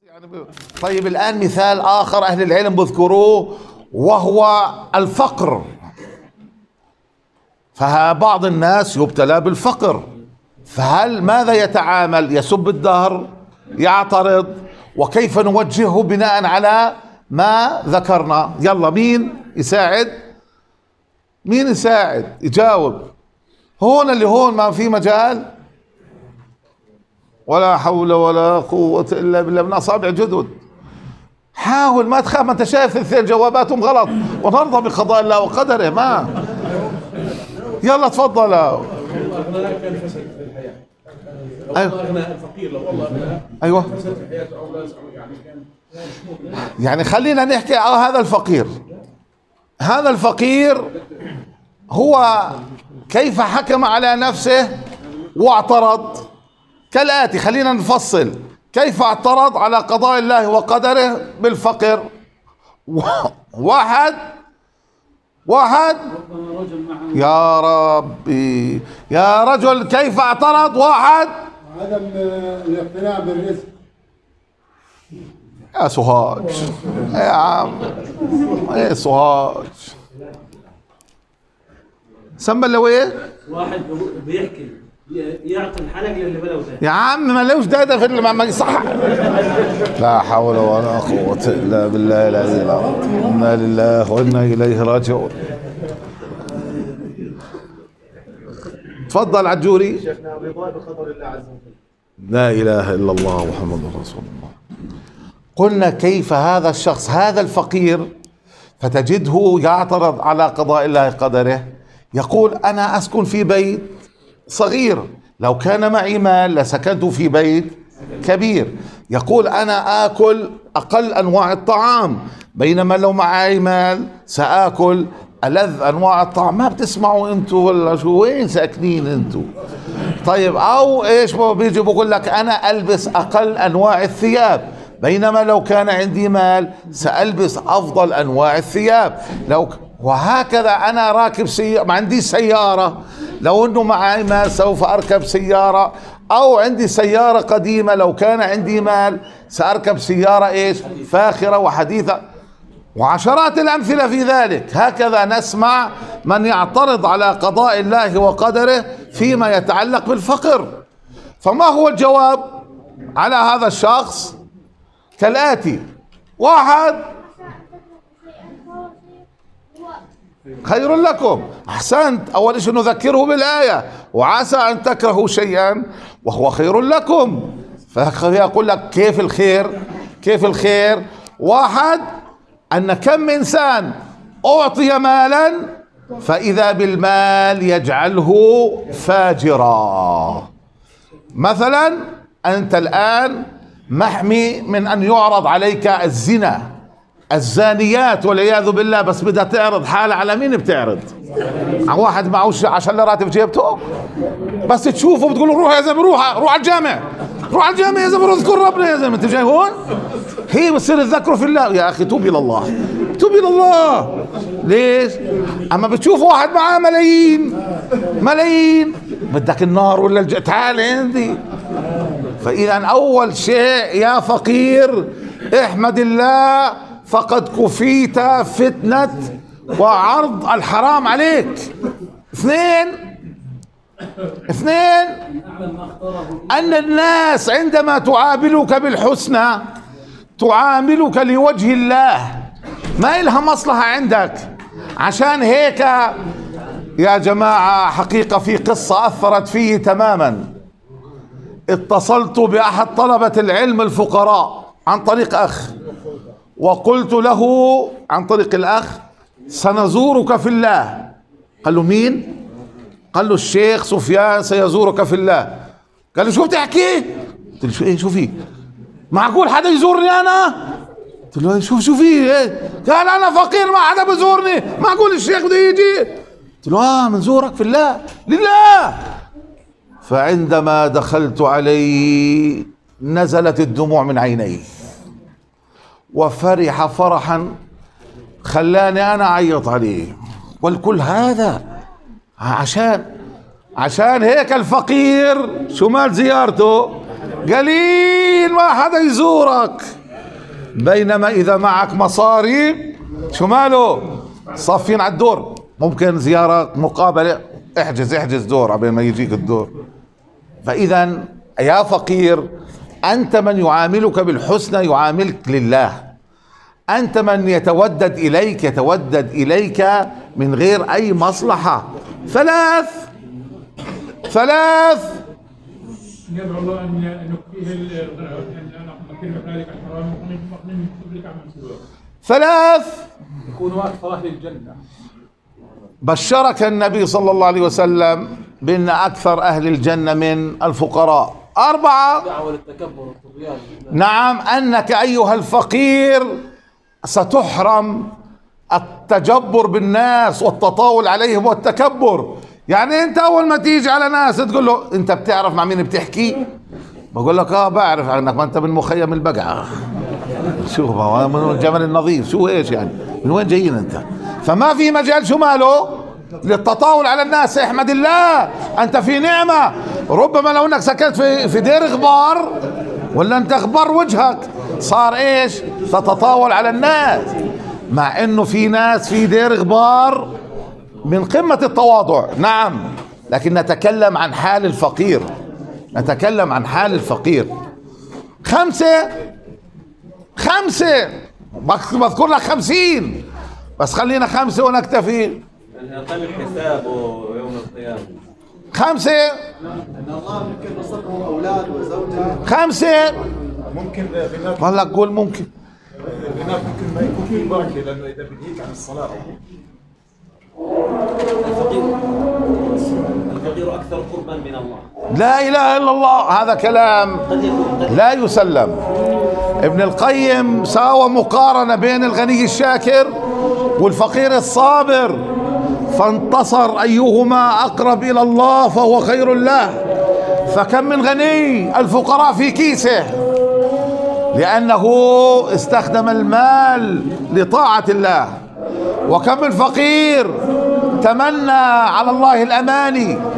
طيب الآن مثال آخر أهل العلم بذكروه وهو الفقر. فبعض الناس يبتلى بالفقر، فهل ماذا يتعامل؟ يسب الدهر، يعترض؟ وكيف نوجهه بناء على ما ذكرنا؟ يلا مين يساعد؟ مين يساعد يجاوب؟ هون اللي هون ما في مجال. ولا حول ولا قوة إلا بالله، من أصابع جدد. حاول ما تخاف، ما أنت شايف الاثنين جواباتهم غلط. ونرضى بقضاء الله وقدره. ما يلا تفضل. أيوة. الفقير لو والله أغنى أيوة يعني خلينا نحكي هذا الفقير. هذا الفقير هو كيف حكم على نفسه واعترض كالآتي. خلينا نفصل كيف اعترض على قضاء الله وقدره بالفقر. واحد يا ربي يا رجل، كيف اعترض؟ واحد عدم الاقتناع بالرزق. يا سوهاج يا عم، يا سوهاج سمى له ايه؟ واحد بيحكي يعطي الحلق للي بلو ده. يا عم ما لوش ده في ما يصح. لا حول ولا قوة الا بالله العلي العظيم. انا لله وانا اليه راجعون. تفضل عجوري. شيخنا الرضا بقدر الله عز وجل. لا اله الا الله محمد رسول الله. قلنا كيف هذا الشخص هذا الفقير فتجده يعترض على قضاء الله قدره. يقول أنا أسكن في بيت صغير، لو كان معي مال لسكنت في بيت كبير. يقول أنا آكل أقل أنواع الطعام، بينما لو معي مال سآكل ألذ أنواع الطعام. ما بتسمعوا أنتوا ولا شو؟ وين ساكنين أنتوا؟ طيب أو إيش بيجي بقول لك أنا ألبس أقل أنواع الثياب، بينما لو كان عندي مال سألبس أفضل أنواع الثياب. وهكذا أنا راكب ما عندي سيارة، لو أنه معي مال سوف أركب سيارة، أو عندي سيارة قديمة لو كان عندي مال سأركب سيارة إيش؟ فاخرة وحديثة. وعشرات الأمثلة في ذلك. هكذا نسمع من يعترض على قضاء الله وقدره فيما يتعلق بالفقر. فما هو الجواب على هذا الشخص؟ كالآتي: واحد خير لكم. أحسنت. أول شيء نذكره بالآية: وعسى أن تكرهوا شيئا وهو خير لكم. فيقول لك كيف الخير؟ كيف الخير؟ واحد: أن كم إنسان أعطي مالا فإذا بالمال يجعله فاجرا. مثلا أنت الآن محمي من أن يعرض عليك الزنا، الزانيات والعياذ بالله، بس بدها تعرض حالها على مين بتعرض؟ على واحد معوش 10 ليرات في جيبته، بس تشوفه بتقول له روح يا زلمه، روح على الجامع، روح على الجامع يا زلمه، اذكر ربنا يا زلمه، انت جاي هون؟ هي بتصير تذكره في الله. يا اخي توب الى الله، توب الى الله. ليش؟ اما بتشوف واحد معاه ملايين بدك النار ولا تعال عندي. فاذا اول شيء يا فقير احمد الله، فقد كفيت فتنة وعرض الحرام عليك. اثنين أن الناس عندما تعاملك بالحسنى تعاملك لوجه الله، ما إلها مصلحة عندك. عشان هيك يا جماعة حقيقة في قصة أثرت فيه تماما. اتصلت بأحد طلبة العلم الفقراء عن طريق أخ، وقلت له عن طريق الأخ سنزورك في الله. قال له مين؟ قال له الشيخ سفيان سيزورك في الله. قال له شو بتحكي؟ قلت له شو ايه؟ شو في؟ معقول حدا يزورني انا؟ قلت له شو في ايه؟ قال انا فقير ما حدا بزورني، معقول الشيخ بده يجي؟ قلت له منزورك في الله لله. فعندما دخلت عليه نزلت الدموع من عينيه وفرح فرحا خلاني انا اعيط عليه. والكل هذا عشان هيك الفقير شو مال زيارته؟ قليل ما حدا يزورك. بينما إذا معك مصاري شو ماله؟ صافين على الدور، ممكن زيارة مقابلة، احجز دور قبل ما يجيك الدور. فإذا يا فقير، أنت من يعاملك بالحسنى يعاملك لله، أنت من يتودد إليك من غير أي مصلحة. ثلاث ندعو الله ان نكفيه ان نقيم ذلك الحرام ونقيم قبلك عمل سواه. ثلاث يكونوا اكثر اهل الجنه. بشرك النبي صلى الله عليه وسلم بأن أكثر أهل الجنة من الفقراء. 4 دعوه للتكبر والطغيان. نعم، أنك أيها الفقير ستحرم التجبر بالناس والتطاول عليهم والتكبر. يعني أنت أول ما تيجي على ناس تقول له أنت بتعرف مع مين بتحكي؟ بقول لك بعرف عنك، ما أنت من مخيم البقعة. شو هو من الجبل النظيف؟ شو إيش يعني؟ من وين جايين أنت؟ فما في مجال شو ماله للتطاول على الناس. احمد الله، أنت في نعمة. ربما لو أنك سكنت في دير غبار ولا أنت غبار وجهك صار إيش؟ تتطاول على الناس، مع إنه في ناس في دير غبار من قمة التواضع. نعم، لكن نتكلم عن حال الفقير، نتكلم عن حال الفقير. 5 بذكر لك 50 بس خلينا 5 ونكتفي. أقل حسابه يوم القيامة. 5 ان الله ممكن رزقه اولاد وزوجه. 5 ممكن هناك والله قول ممكن. ممكن ما يكون في بركه، لانه اذا بنهيك عن الصلاه. الفقير أكثر قربا من الله. لا إله إلا الله، هذا كلام لا يسلم. ابن القيم ساوى مقارنة بين الغني الشاكر والفقير الصابر، فانتصر أيهما أقرب إلى الله فهو خير له. فكم من غني الفقراء في كيسه لأنه استخدم المال لطاعة الله، وكم من فقير تمنى على الله الأماني